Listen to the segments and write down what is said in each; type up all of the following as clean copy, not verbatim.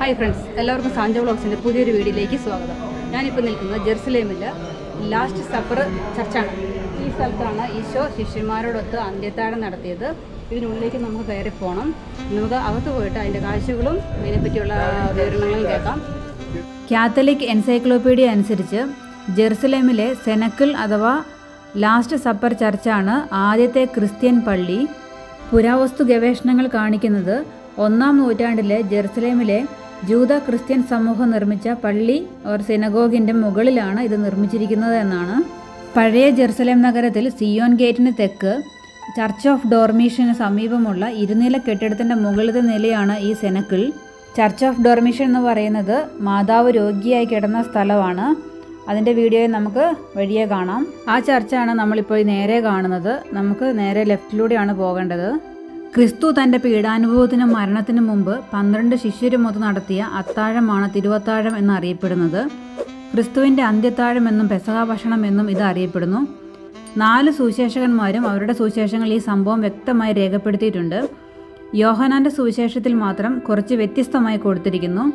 Hi friends, എല്ലാവർക്കും Sancho വ്ളോഗ്സിൻ്റെ പുതിയൊരു വീഡിയോയിലേക്ക് സ്വാഗതം. ഞാനിപ്പോൾ നിൽക്കുന്നത് ജെറുസലേമിൽ ലാസ്റ്റ് സപ്പർ ചർച്ചാണ്. ഈ സ്ഥലത്താണ് ഈശോ ശിഷ്യന്മാരോടൊത്ത് അന്ത്യത്താഴം നടത്തിയത്. ഇതിനുള്ളിലേക്ക് നമുക്ക് കയറി പോകണം. നമുക്ക് അകത്ത് പോയിട്ട് അതിൻ്റെ കാഴ്ചകളും ഇതിനെപ്പറ്റിയുള്ള വിവരണങ്ങളും കേൾക്കാം. കാത്തലിക് എൻസൈക്ലോപീഡിയ അനുസരിച്ച് ജെറുസലേമിലെ സെനക്കിൾ അഥവാ ലാസ്റ്റ് സപ്പർ ചർച്ചാണ് ആദ്യത്തെ ക്രിസ്ത്യൻ പള്ളി. പുരാവസ്തു ഗവേഷണങ്ങൾ കാണിക്കുന്നത് 1-ാം നൂറ്റാണ്ടിലെ ജെറുസലേമിലെ ജൂത ക്രിസ്ത്യൻ സമൂഹം നിർമ്മിച്ച പള്ളി ഓർ സിനഗോഗിൻ്റെ മുകളിലാണ് ഇത് നിർമ്മിച്ചിരിക്കുന്നത് എന്നാണ്. പഴയ ജെറുസലേം നഗരത്തിൽ സിയോൻ ഗേറ്റിന് തെക്ക് ചർച്ച് ഓഫ് ഡോർമീഷന് സമീപമുള്ള ഇരുനില കെട്ടിടത്തിൻ്റെ മുകളിലത്തെ നിലയാണ് ഈ സെനക്കിൾ. ചർച്ച് ഓഫ് ഡോർമീഷൻ എന്ന് പറയുന്നത് മാതാവ് രോഗിയായി കിടന്ന സ്ഥലമാണ്. അതിൻ്റെ വീഡിയോയിൽ നമുക്ക് വഴിയെ കാണാം. ആ ചർച്ചാണ് നമ്മളിപ്പോൾ നേരെ കാണുന്നത്. നമുക്ക് നേരെ ലെഫ്റ്റിലൂടെയാണ് പോകേണ്ടത്. ക്രിസ്തു തൻ്റെ പീഡാനുഭവത്തിനും മരണത്തിനും മുമ്പ് 12 ശിഷ്യരുമൊത്ത് നടത്തിയ അത്താഴമാണ് തിരുവത്താഴം എന്നറിയപ്പെടുന്നത്. ക്രിസ്തുവിൻ്റെ അന്ത്യത്താഴം എന്നും പെസഹ ഭക്ഷണം എന്നും ഇത് അറിയപ്പെടുന്നു. 4 സുവിശേഷകന്മാരും അവരുടെ സുവിശേഷങ്ങളിൽ ഈ സംഭവം വ്യക്തമായി രേഖപ്പെടുത്തിയിട്ടുണ്ട്. യോഹന്നാൻ്റെ സുവിശേഷത്തിൽ മാത്രം കുറച്ച് വ്യത്യസ്തമായി കൊടുത്തിരിക്കുന്നു.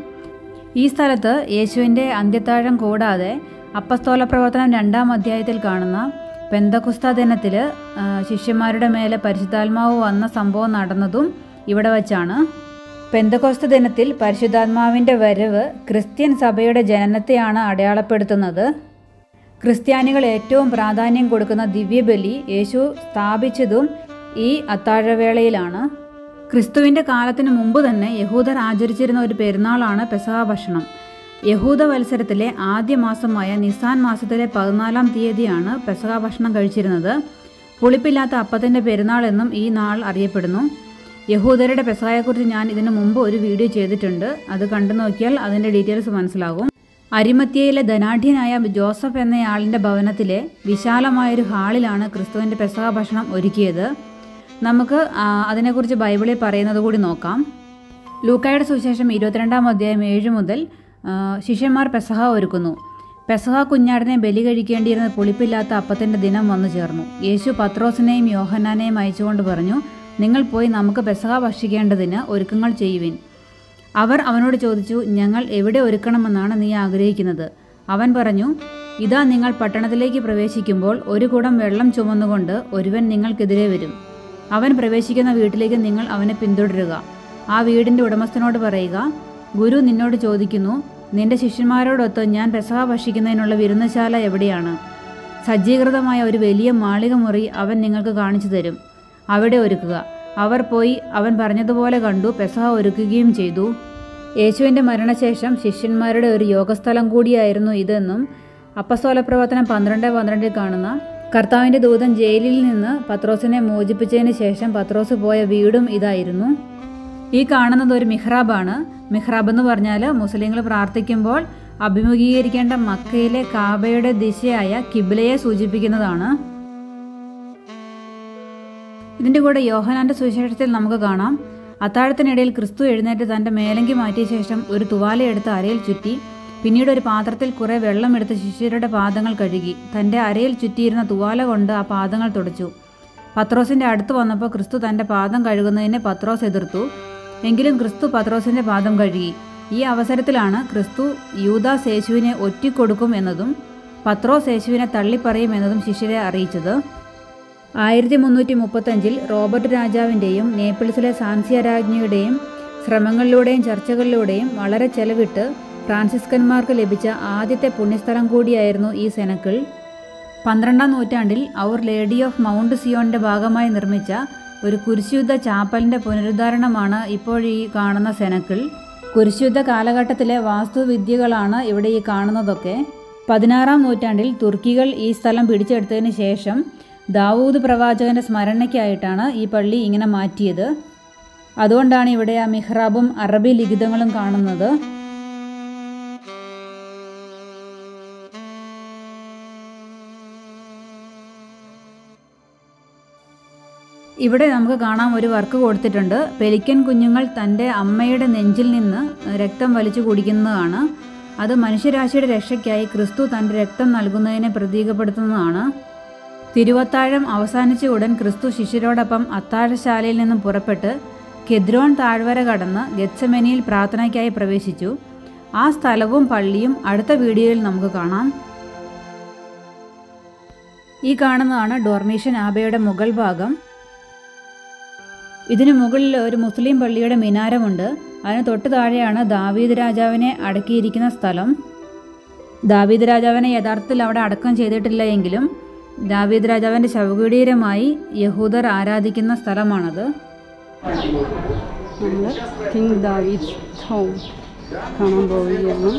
ഈ സ്ഥലത്ത് യേശുവിൻ്റെ അന്ത്യത്താഴം കൂടാതെ അപ്പസ്തോല പ്രവർത്തനം 2-ാം അധ്യായത്തിൽ കാണുന്ന പെന്തക്കുസ്ത ദിനത്തിൽ ശിഷ്യന്മാരുടെ മേലെ പരിശുദ്ധാത്മാവ് വന്ന സംഭവം നടന്നതും ഇവിടെ വച്ചാണ്. പെന്തക്കോസ്ത ദിനത്തിൽ പരിശുദ്ധാത്മാവിൻ്റെ വരവ് ക്രിസ്ത്യൻ സഭയുടെ ജനനത്തെയാണ് അടയാളപ്പെടുത്തുന്നത്. ക്രിസ്ത്യാനികൾ ഏറ്റവും പ്രാധാന്യം കൊടുക്കുന്ന ദിവ്യബലി യേശു സ്ഥാപിച്ചതും ഈ അത്താഴവേളയിലാണ്. ക്രിസ്തുവിൻ്റെ കാലത്തിന് മുമ്പ് തന്നെ യഹൂദർ ആചരിച്ചിരുന്ന ഒരു പെരുന്നാളാണ് പെസഹ ഭക്ഷണം. യഹൂദ വത്സരത്തിലെ ആദ്യ മാസമായ നിസാൻ മാസത്തിലെ 14-ാം തീയതിയാണ് പെസഹ ഭക്ഷണം കഴിച്ചിരുന്നത്. പുളിപ്പില്ലാത്ത അപ്പത്തിൻ്റെ പെരുന്നാൾ എന്നും ഈ നാൾ അറിയപ്പെടുന്നു. യഹൂദരുടെ പെസഹയെക്കുറിച്ച് ഞാൻ ഇതിനു മുമ്പ് ഒരു വീഡിയോ ചെയ്തിട്ടുണ്ട്. അത് കണ്ടു നോക്കിയാൽ അതിൻ്റെ ഡീറ്റെയിൽസ് മനസ്സിലാകും. അരിമത്യയിലെ ധനാഢ്യനായ ജോസഫ് എന്നയാളിൻ്റെ ഭവനത്തിലെ വിശാലമായൊരു ഹാളിലാണ് ക്രിസ്തുവിൻ്റെ പെസഹ ഭക്ഷണം ഒരുക്കിയത്. നമുക്ക് അതിനെക്കുറിച്ച് ബൈബിളിൽ പറയുന്നത് കൂടി നോക്കാം. ലൂക്കായുടെ സുവിശേഷം 22-ാം അധ്യായം 7 മുതൽ ശിഷ്യന്മാർ പെസഹ ഒരുക്കുന്നു. പെസഹ കുഞ്ഞാടിനെ ബലി കഴിക്കേണ്ടിയിരുന്ന പുളിപ്പില്ലാത്ത അപ്പത്തിൻ്റെ ദിനം വന്നു ചേർന്നു. യേശു പത്രോസിനെയും യോഹന്നാനെയും അയച്ചുകൊണ്ട് പറഞ്ഞു, നിങ്ങൾ പോയി നമുക്ക് പെസഹ ഭക്ഷിക്കേണ്ടതിന് ഒരുക്കങ്ങൾ ചെയ്യുവിൻ. അവർ അവനോട് ചോദിച്ചു, ഞങ്ങൾ എവിടെ ഒരുക്കണമെന്നാണ് നീ ആഗ്രഹിക്കുന്നത്? അവൻ പറഞ്ഞു, ഇതാ നിങ്ങൾ പട്ടണത്തിലേക്ക് പ്രവേശിക്കുമ്പോൾ ഒരു കുടം വെള്ളം ചുമന്നുകൊണ്ട് ഒരുവൻ നിങ്ങൾക്കെതിരെ വരും. അവൻ പ്രവേശിക്കുന്ന വീട്ടിലേക്ക് നിങ്ങൾ അവനെ പിന്തുടരുക. ആ വീടിൻ്റെ ഉടമസ്ഥനോട് പറയുക, ഗുരു നിന്നോട് ചോദിക്കുന്നു, നിന്റെ ശിഷ്യന്മാരോടൊത്ത് ഞാൻ പെസഹ ഭക്ഷിക്കുന്നതിനുള്ള വിരുന്നശാല എവിടെയാണ്? സജ്ജീകൃതമായ ഒരു വലിയ മാളിക മുറി അവൻ നിങ്ങൾക്ക് കാണിച്ചു തരും. അവിടെ ഒരുക്കുക. അവർ പോയി അവൻ പറഞ്ഞതുപോലെ കണ്ടു, പെസഹ ഒരുക്കുകയും ചെയ്തു. യേശുവിൻ്റെ മരണശേഷം ശിഷ്യന്മാരുടെ ഒരു യോഗസ്ഥലം കൂടിയായിരുന്നു ഇതെന്നും അപ്പസ്തോല പ്രവർത്തനം 12:12 കാണുന്ന കർത്താവിൻ്റെ ദൂതൻ ജയിലിൽ നിന്ന് പത്രോസിനെ മോചിപ്പിച്ചതിന് ശേഷം പത്രോസ് പോയ വീടും ഇതായിരുന്നു. ഈ കാണുന്നത് ഒരു മിഹ്റാബാണ്. മിഹ്റാബ് എന്ന് പറഞ്ഞാൽ മുസ്ലിങ്ങൾ പ്രാർത്ഥിക്കുമ്പോൾ അഭിമുഖീകരിക്കേണ്ട മക്കയിലെ കാബയുടെ ദിശയായ കിബ്ലയെ സൂചിപ്പിക്കുന്നതാണ്. ഇതിൻ്റെ കൂടെ യോഹന്നാൻ്റെ സുവിശേഷത്തിൽ നമുക്ക് കാണാം, അത്താഴത്തിനിടയിൽ ക്രിസ്തു എഴുന്നേറ്റ് തൻ്റെ മേലങ്കി മാറ്റിയ ശേഷം ഒരു തുവാലയെടുത്ത് അരയിൽ ചുറ്റി, പിന്നീട് ഒരു പാത്രത്തിൽ കുറേ വെള്ളമെടുത്ത് ശിഷ്യരുടെ പാദങ്ങൾ കഴുകി തൻ്റെ അരയിൽ ചുറ്റിയിരുന്ന തുവാല കൊണ്ട് ആ പാദങ്ങൾ തുടച്ചു. പത്രോസിൻ്റെ അടുത്ത് വന്നപ്പോൾ ക്രിസ്തു തൻ്റെ പാദം കഴുകുന്നതിനെ പത്രോസ് എതിർത്തു. എങ്കിലും ക്രിസ്തു പത്രോസിൻ്റെ പാദം കഴുകി. ഈ അവസരത്തിലാണ് ക്രിസ്തു യൂദാസ് യേശുവിനെ ഒറ്റിക്കൊടുക്കും എന്നതും പത്രോസ് യേശുവിനെ തള്ളിപ്പറയും എന്നതും ശിഷ്യരെ അറിയിച്ചത്. 1335 റോബർട്ട് രാജാവിൻ്റെയും നേപ്പിൾസിലെ സാൻസിയ രാജ്ഞിയുടെയും ശ്രമങ്ങളിലൂടെയും ചർച്ചകളിലൂടെയും വളരെ ചെലവിട്ട് ഫ്രാൻസിസ്കന്മാർക്ക് ലഭിച്ച ആദ്യത്തെ പുണ്യസ്ഥലം കൂടിയായിരുന്നു ഈ സെനക്കിൾ. 12-ാം നൂറ്റാണ്ടിൽ ഔർ ലേഡി ഓഫ് മൗണ്ട് സിയോണിൻ്റെ ഭാഗമായി നിർമ്മിച്ച ഒരു കുരിശുയുദ്ധ ചാപ്പലിൻ്റെ പുനരുദ്ധാരണമാണ് ഇപ്പോൾ ഈ കാണുന്ന സെനക്കിൾ. കുരിശുയുദ്ധ കാലഘട്ടത്തിലെ വാസ്തുവിദ്യകളാണ് ഇവിടെ ഈ കാണുന്നതൊക്കെ. 16-ാം നൂറ്റാണ്ടിൽ തുർക്കികൾ ഈ സ്ഥലം പിടിച്ചെടുത്തതിന് ശേഷം ദാവൂദ് പ്രവാചകൻ്റെ സ്മരണയ്ക്കായിട്ടാണ് ഈ പള്ളി ഇങ്ങനെ മാറ്റിയത്. അതുകൊണ്ടാണ് ഇവിടെ ആ മിഹ്റാബും അറബി ലിഖിതങ്ങളും കാണുന്നത്. ഇവിടെ നമുക്ക് കാണാൻ ഒരു വർക്ക് കൊടുത്തിട്ടുണ്ട്. പെലിക്കൻ കുഞ്ഞുങ്ങൾ തൻ്റെ അമ്മയുടെ നെഞ്ചിൽ നിന്ന് രക്തം വലിച്ചു കുടിക്കുന്നതാണ്. അത് മനുഷ്യരാശിയുടെ രക്ഷയ്ക്കായി ക്രിസ്തു തൻ്റെ രക്തം നൽകുന്നതിനെ പ്രതീകപ്പെടുത്തുന്നതാണ്. തിരുവത്താഴം അവസാനിച്ച ഉടൻ ക്രിസ്തു ശിഷ്യരോടൊപ്പം അത്താഴശാലയിൽ നിന്നും പുറപ്പെട്ട് കെദ്രോൺ താഴ്വര കടന്ന് ഗെത്സമനിയിൽ പ്രാർത്ഥനയ്ക്കായി പ്രവേശിച്ചു. ആ സ്ഥലവും പള്ളിയും അടുത്ത വീഡിയോയിൽ നമുക്ക് കാണാം. ഈ കാണുന്നതാണ് ഡോർമീഷൻ ആബയുടെ മുകൾ ഭാഗം. ഇതിനു മുകളിൽ ഒരു മുസ്ലിം പള്ളിയുടെ മിനാരമുണ്ട്. അതിന് തൊട്ട് താഴെയാണ് ദാവീദ് രാജാവിനെ അടക്കിയിരിക്കുന്ന സ്ഥലം. ദാവീദ് രാജാവിനെ യഥാർത്ഥത്തിൽ അവിടെ അടക്കം ചെയ്തിട്ടില്ല എങ്കിലും ദാവീദ് രാജാവിൻ്റെ ശവകുടീരമായി യഹൂദർ ആരാധിക്കുന്ന സ്ഥലമാണത്. നമ്മൾ കിങ് ദാവീദ് ഹോം കാണാൻ പോവുകയാണ്.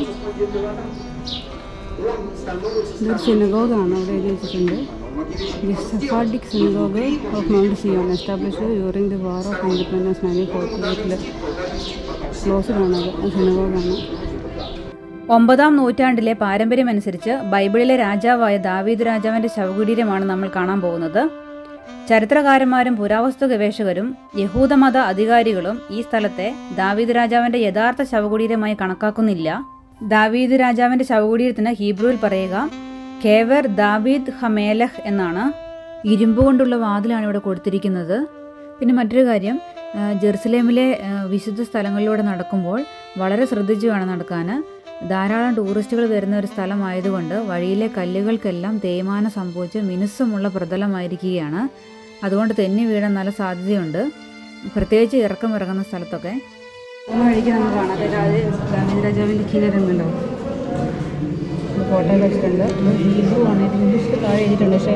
ഇതൊരു സിനഗോഗാണ്, അവിടെ എഴുതി വെച്ചിട്ടുണ്ട്. The Sephardic synagogue of Mount Zion established during the War of Independence 1948 ക്ലോസ്ഡാണത്. സിനഗോഗാണ്. 9-ാം നൂറ്റാണ്ടിലെ പാരമ്പര്യമനുസരിച്ച് ബൈബിളിലെ രാജാവായ ദാവീദ് രാജാവിൻ്റെ ശവകുടീരമാണ് നമ്മൾ കാണാൻ പോകുന്നത്. ചരിത്രകാരന്മാരും പുരാവസ്തു ഗവേഷകരും യഹൂദമത അധികാരികളും ഈ സ്ഥലത്തെ ദാവീദ് രാജാവിൻ്റെ യഥാർത്ഥ ശവകുടീരമായി കണക്കാക്കുന്നില്ല. ദാവീദ് രാജാവിൻ്റെ ശവകുടീരത്തിന് ഹീബ്രുവിൽ പറയുക കേവർ ദാവീദ് ഹമേലഹ് എന്നാണ്. ഇരുമ്പ് കൊണ്ടുള്ള വാതിലാണ് ഇവിടെ കൊടുത്തിരിക്കുന്നത്. പിന്നെ മറ്റൊരു കാര്യം, ജെറുസലേമിലെ വിശുദ്ധ സ്ഥലങ്ങളിലൂടെ നടക്കുമ്പോൾ വളരെ ശ്രദ്ധിച്ചു വേണം നടക്കാൻ. ധാരാളം ടൂറിസ്റ്റുകൾ വരുന്ന ഒരു സ്ഥലമായതുകൊണ്ട് വഴിയിലെ കല്ലുകൾക്കെല്ലാം തേയ്മാനം സംഭവിച്ച് മിനുസമുള്ള പ്രതലമായിരിക്കുകയാണ്. അതുകൊണ്ട് തെന്നി വീഴാൻ നല്ല സാധ്യതയുണ്ട്, പ്രത്യേകിച്ച് ഇറങ്ങുന്ന സ്ഥലത്തൊക്കെ. വഴിക്ക് നമുക്ക് കാണാം ദാവീദ് രാജാവിൻ്റെ കിണറുണ്ടല്ലോ, ഫോട്ടോ വെച്ചിട്ടുണ്ട്. ഹീബ്രു ആണ്, ഇംഗ്ലീഷിൽ താഴെ എഴുതിയിട്ടുണ്ട്. പക്ഷേ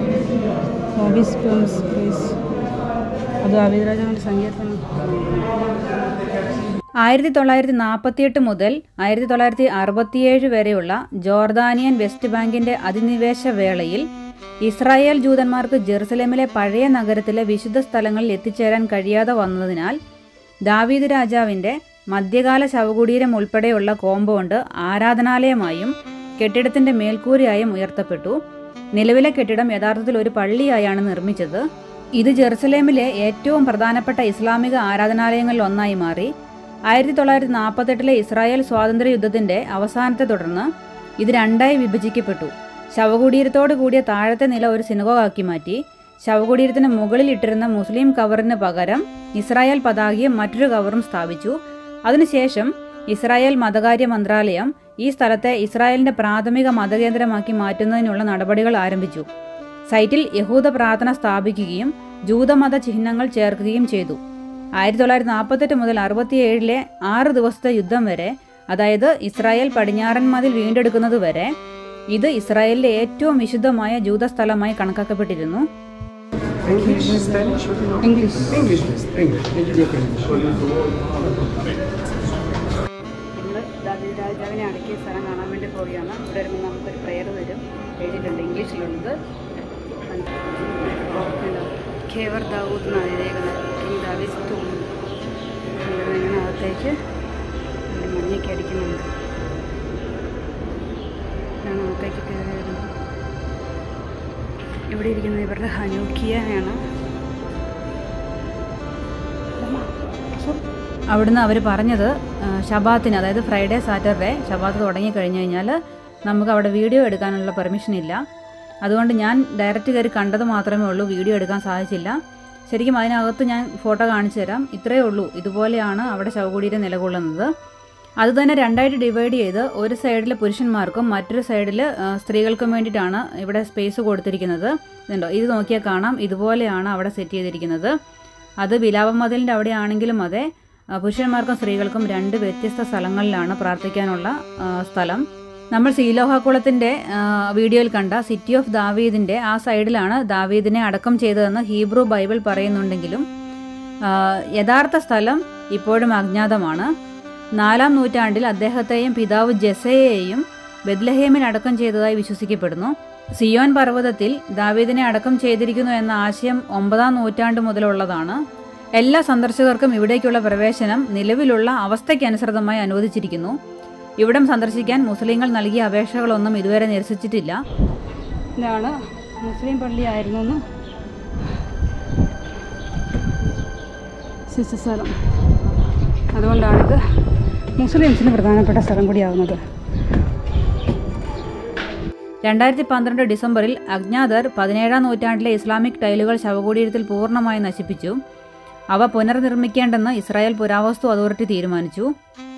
അത് ദാവീദ് രാജാവിൻ്റെ സങ്കീർത്തനം. 1948 മുതൽ 1967 വരെയുള്ള ജോർദാനിയൻ വെസ്റ്റ് ബാങ്കിൻ്റെ അധിനിവേശ വേളയിൽ ഇസ്രായേൽ ജൂതന്മാർക്ക് ജെറുസലേമിലെ പഴയ നഗരത്തിലെ വിശുദ്ധ സ്ഥലങ്ങളിൽ എത്തിച്ചേരാൻ കഴിയാതെ വന്നതിനാൽ ദാവീദ് രാജാവിൻ്റെ മധ്യകാല ശവകുടീരം ഉൾപ്പെടെയുള്ള കോമ്പൗണ്ട് ആരാധനാലയമായും കെട്ടിടത്തിൻ്റെ മേൽക്കൂരയായും ഉയർത്തപ്പെട്ടു. നിലവിലെ കെട്ടിടം യഥാർത്ഥത്തിൽ ഒരു പള്ളിയായാണ് നിർമ്മിച്ചത്. ഇത് ജെറുസലേമിലെ ഏറ്റവും പ്രധാനപ്പെട്ട ഇസ്ലാമിക ആരാധനാലയങ്ങളിൽ ഒന്നായി മാറി. 1948 ഇസ്രായേൽ സ്വാതന്ത്ര്യ യുദ്ധത്തിൻ്റെ അവസാനത്തെ തുടർന്ന് ഇത് രണ്ടായി വിഭജിക്കപ്പെട്ടു. ശവകുടീരത്തോട് കൂടിയ താഴത്തെ നില ഒരു സിനഗോഗാക്കി മാറ്റി. ശവകുടീരത്തിന് മുകളിൽ ഇട്ടിരുന്ന മുസ്ലിം കവറിന് പകരം ഇസ്രായേൽ പതാകയും മറ്റൊരു കവറും സ്ഥാപിച്ചു. അതിനുശേഷം ഇസ്രായേൽ മതകാര്യ മന്ത്രാലയം ഈ സ്ഥലത്തെ ഇസ്രായേലിൻ്റെ പ്രാഥമിക മതകേന്ദ്രമാക്കി മാറ്റുന്നതിനുള്ള നടപടികൾ ആരംഭിച്ചു. സൈറ്റിൽ യഹൂദ പ്രാർത്ഥന സ്ഥാപിക്കുകയും ജൂതമത ചിഹ്നങ്ങൾ ചേർക്കുകയും ചെയ്തു. 1948 മുതൽ 67 6 ദിവസത്തെ യുദ്ധം വരെ, അതായത് ഇസ്രായേൽ പടിഞ്ഞാറൻ മതിൽ വീണ്ടെടുക്കുന്നത് വരെ ഇത് ഇസ്രായേലിലെ ഏറ്റവും വിശുദ്ധമായ ജൂതസ്ഥലമായി കണക്കാക്കപ്പെട്ടിരുന്നു. ദാവീദ് രാജാവിനെ അടക്കിയ സ്ഥലം കാണാൻ വേണ്ടി പോവുകയാണ്. ഇവിടെ വരുമ്പോൾ നമുക്കൊരു പ്രയർ വരും, എഴുതിയിട്ടുണ്ട് ഇംഗ്ലീഷിലുള്ളത്. ഖേവർ ദാവൂദ് എന്നാണ് എഴുതിയേക്കുന്നത്. കിങ് ദാവീദ് ടൂം. ഇങ്ങനെ അകത്തേക്ക് മഞ്ഞയൊക്കെ അടിക്കുന്നുണ്ട്. ഇതാണ് അകത്തേക്ക് കയറി വരുന്നത്. ഇവിടെ ഇരിക്കുന്നത് ഇവരുടെ ഹനൂക്കിയാണ്. അവിടുന്ന് അവർ പറഞ്ഞത് ശബാത്തിന്, അതായത് ഫ്രൈഡേ സാറ്റർഡേ ശബാത്ത് തുടങ്ങിക്കഴിഞ്ഞ് കഴിഞ്ഞാൽ നമുക്ക് അവിടെ വീഡിയോ എടുക്കാനുള്ള പെർമിഷൻ ഇല്ല. അതുകൊണ്ട് ഞാൻ ഡയറക്റ്റ് കയറി കണ്ടത് മാത്രമേ ഉള്ളൂ, വീഡിയോ എടുക്കാൻ സാധിച്ചില്ല. ശരിക്കും അതിനകത്ത് ഞാൻ ഫോട്ടോ കാണിച്ചു തരാം. ഇത്രയേ ഉള്ളൂ. ഇതുപോലെയാണ് അവിടെ ശവകുടീരം നിലകൊള്ളുന്നത്. അതുതന്നെ രണ്ടായിട്ട് ഡിവൈഡ് ചെയ്ത് ഒരു സൈഡിൽ പുരുഷന്മാർക്കും മറ്റൊരു സൈഡിൽ സ്ത്രീകൾക്കും വേണ്ടിയിട്ടാണ് ഇവിടെ സ്പേസ് കൊടുത്തിരിക്കുന്നത്. ഇതുണ്ടോ, ഇത് നോക്കിയാൽ കാണാം. ഇതുപോലെയാണ് അവിടെ സെറ്റ് ചെയ്തിരിക്കുന്നത്. അത് വിലാപമതിലിൻ്റെ അവിടെ ആണെങ്കിലും അതെ, പുരുഷന്മാർക്കും സ്ത്രീകൾക്കും 2 വ്യത്യസ്ത സ്ഥലങ്ങളിലാണ് പ്രാർത്ഥിക്കാനുള്ള സ്ഥലം. നമ്മൾ സീലോഹാക്കുളത്തിൻ്റെ വീഡിയോയിൽ കണ്ട സിറ്റി ഓഫ് ദാവീദിൻ്റെ ആ സൈഡിലാണ് ദാവീദിനെ അടക്കം ചെയ്തതെന്ന് ഹീബ്രു ബൈബിൾ പറയുന്നുണ്ടെങ്കിലും യഥാർത്ഥ സ്ഥലം ഇപ്പോഴും അജ്ഞാതമാണ്. 4-ാം നൂറ്റാണ്ടിൽ അദ്ദേഹത്തെയും പിതാവ് ജെസയെയും ബെത്ലഹേമിൽ അടക്കം ചെയ്തതായി വിശ്വസിക്കപ്പെടുന്നു. സിയോൻ പർവ്വതത്തിൽ ദാവീദിനെ അടക്കം ചെയ്തിരിക്കുന്നു എന്ന ആശയം 9-ാം നൂറ്റാണ്ട് മുതലുള്ളതാണ്. എല്ലാ സന്ദർശകർക്കും ഇവിടേക്കുള്ള പ്രവേശനം നിലവിലുള്ള അവസ്ഥയ്ക്കനുസൃതമായി അനുവദിച്ചിരിക്കുന്നു. ഇവിടം സന്ദർശിക്കാൻ മുസ്ലിങ്ങൾ നൽകിയ അപേക്ഷകളൊന്നും ഇതുവരെ നിരസിച്ചിട്ടില്ല. ഇതാണ് മുസ്ലിം പള്ളിയായിരുന്നു സ്ഥലം. അതുകൊണ്ടാണിത് മുസ്ലിംസിന് പ്രധാനപ്പെട്ട സ്ഥലം കൂടിയാവുന്നത്. 2012 ഡിസംബറിൽ അജ്ഞാതർ 17-ാം നൂറ്റാണ്ടിലെ ഇസ്ലാമിക് ടൈലുകൾ ശവകുടീരത്തിൽ പൂർണ്ണമായി നശിപ്പിച്ചു. അവ പുനർനിർമ്മിക്കേണ്ടെന്ന് ഇസ്രായേൽ പുരാവസ്തു അതോറിറ്റി തീരുമാനിച്ചു.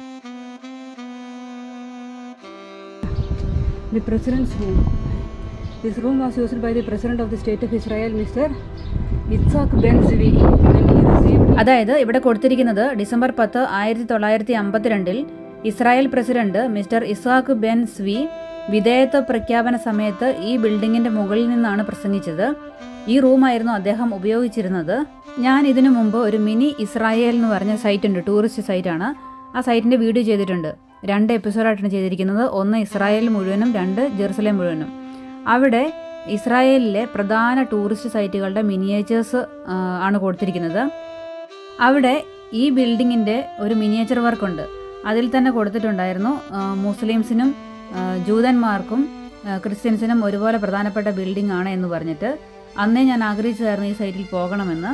The President's Room. This room was used by the President of the State of Israel, Mr. Yitzhak Ben-Zvi. അതായത് ഇവിടെ കൊടുത്തിരിക്കുന്നത് December 10, 1952 Israel president mister Yitzhak Ben Zvi വിധേയത്വ പ്രഖ്യാപന സമയത്ത് ഈ ബിൽഡിങ്ങിന്റെ മുകളിൽ നിന്നാണ് പ്രസംഗിച്ചത്. ഈ റൂമായിരുന്നു അദ്ദേഹം ഉപയോഗിച്ചിരുന്നത്. ഞാൻ ഇതിനു മുമ്പ് ഒരു മിനി ഇസ്രായേൽ എന്ന് പറഞ്ഞ സൈറ്റ് ഉണ്ട്, ടൂറിസ്റ്റ് സൈറ്റാണ്. ആ സൈറ്റിന്റെ വീഡിയോ ചെയ്തിട്ടുണ്ട്. 2 എപ്പിസോഡായിട്ടാണ് ചെയ്തിരിക്കുന്നത്. 1 ഇസ്രായേൽ മുഴുവനും, 2 ജെറുസലേം മുഴുവനും. അവിടെ ഇസ്രായേലിലെ പ്രധാന ടൂറിസ്റ്റ് സൈറ്റുകളുടെ മിനിയേച്ചേഴ്സ് ആണ് കൊടുത്തിരിക്കുന്നത്. അവിടെ ഈ ബിൽഡിങ്ങിൻ്റെ ഒരു മിനിയേച്ചർ വർക്കുണ്ട്. അതിൽ തന്നെ കൊടുത്തിട്ടുണ്ടായിരുന്നു മുസ്ലിംസിനും ജൂതന്മാർക്കും ക്രിസ്ത്യൻസിനും ഒരുപോലെ പ്രധാനപ്പെട്ട ബിൽഡിംഗ് ആണ് എന്ന് പറഞ്ഞിട്ട്. അന്നേ ഞാൻ ആഗ്രഹിച്ചതായിരുന്നു ഈ സൈറ്റിൽ പോകണമെന്ന്.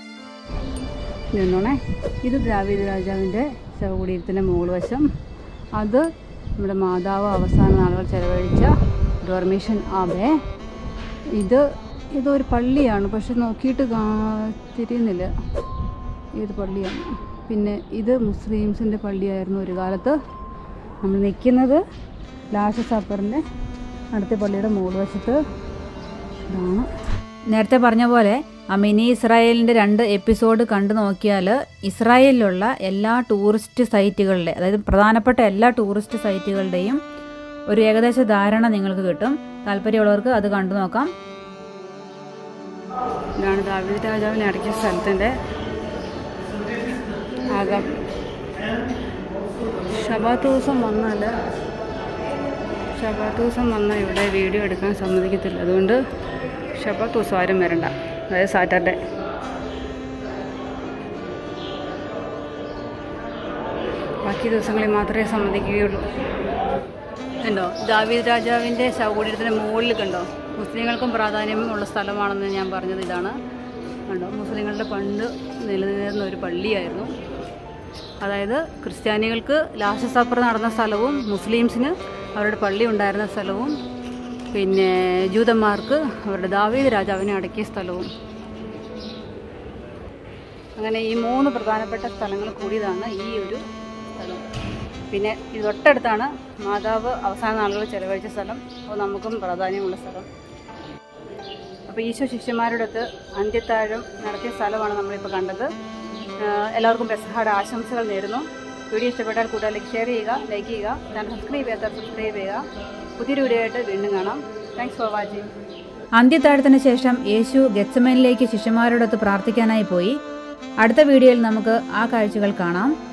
ഇത് ദാവീദ് രാജാവിൻ്റെ ശവകുടീരത്തിൻ്റെ മുകൾ വശം. അത് നമ്മുടെ മാതാവ് അവസാന നാളുകൾ ചെലവഴിച്ച ഡോർമേഷൻ ആബേ. ഇതൊരു പള്ളിയാണ്, പക്ഷെ നോക്കിയിട്ട് തിരിയുന്നില്ല ഏത് പള്ളിയാണ്. പിന്നെ ഇത് മുസ്ലിംസിൻ്റെ പള്ളിയായിരുന്നു ഒരു കാലത്ത്. നമ്മൾ നിൽക്കുന്നത് ലാസ്റ്റ് സപ്പറിൻ്റെ അടുത്ത പള്ളിയുടെ മുകൾ വശത്ത് ഇതാണ്. നേരത്തെ പറഞ്ഞ പോലെ ആ മിനി ഇസ്രായേലിൻ്റെ 2 എപ്പിസോഡ് കണ്ടു നോക്കിയാൽ ഇസ്രായേലിലുള്ള എല്ലാ ടൂറിസ്റ്റ് സൈറ്റുകളുടെ, അതായത് പ്രധാനപ്പെട്ട എല്ലാ ടൂറിസ്റ്റ് സൈറ്റുകളുടെയും ഒരു ഏകദേശ ധാരണ നിങ്ങൾക്ക് കിട്ടും. താല്പര്യമുള്ളവർക്ക് അത് കണ്ടു നോക്കാം. ഇതാണ് ദാവീദ് രാജാവിനെ അടക്കിയ സ്ഥലത്തിൻ്റെ ആകാം. ശബാത്ത് ദിവസം വന്നാൽ ഇവിടെ വീഡിയോ എടുക്കാൻ സമ്മതിക്കത്തില്ല. അതുകൊണ്ട് ശബാത്ത് ദിവസം ആരും വരണ്ട, അതായത് സാറ്റർഡേ. ബാക്കി ദിവസങ്ങളിൽ മാത്രമേ സമ്മതിക്കുകയുള്ളൂ. കണ്ടോ, ദാവീദ് രാജാവിൻ്റെ ശവകുടീരത്തിൻ്റെ മുകളിൽ കണ്ടോ, മുസ്ലിങ്ങൾക്കും പ്രാധാന്യമുള്ള സ്ഥലമാണെന്ന് ഞാൻ പറഞ്ഞത് ഇതാണ്. കണ്ടോ, മുസ്ലിങ്ങളുടെ പണ്ട് നിലനിന്നിരുന്ന ഒരു പള്ളിയായിരുന്നു. അതായത് ക്രിസ്ത്യാനികൾക്ക് ലാസ്റ്റ് സപ്പർ നടന്ന സ്ഥലവും, മുസ്ലിംസിന് അവരുടെ പള്ളി ഉണ്ടായിരുന്ന സ്ഥലവും, പിന്നെ ജൂതന്മാർക്ക് അവരുടെ ദാവീദ് രാജാവിനെ അടക്കിയ സ്ഥലവും. അങ്ങനെ ഈ 3 പ്രധാനപ്പെട്ട സ്ഥലങ്ങൾ കൂടിയതാണ് ഈ ഒരു സ്ഥലം. പിന്നെ ഇത് തൊട്ടടുത്താണ് മാതാവ് അവസാന നാളുകൾ ചെലവഴിച്ച സ്ഥലം. അപ്പോൾ നമുക്കും പ്രാധാന്യമുള്ള സ്ഥലം. അപ്പോൾ ഈശോ ശിഷ്യന്മാരോടൊത്ത് അന്ത്യത്താഴം നടത്തിയ സ്ഥലമാണ് നമ്മളിപ്പോൾ കണ്ടത്. എല്ലാവർക്കും പെസഹയുടെ ആശംസകൾ നേരുന്നു. വീഡിയോ ഇഷ്ടപ്പെട്ടാൽ കൂടുതലേക്ക് ഷെയർ ചെയ്യുക, ലൈക്ക് ചെയ്യുക, ചാനൽ സബ്സ്ക്രൈബ് ചെയ്യാത്ത സബ്സ്ക്രൈബ് ചെയ്യുക. പുതിയൊരു വീഡിയോ ആയിട്ട് വീണ്ടും കാണാം. Thanks for watching. അന്ത്യത്താഴത്തിന് ശേഷം യേശു ഗെത്സമേനിലേക്ക് ശിഷ്യന്മാരോടൊത്ത് പ്രാർത്ഥിക്കാനായി പോയി. അടുത്ത വീഡിയോയിൽ നമുക്ക് ആ കാഴ്ചകൾ കാണാം.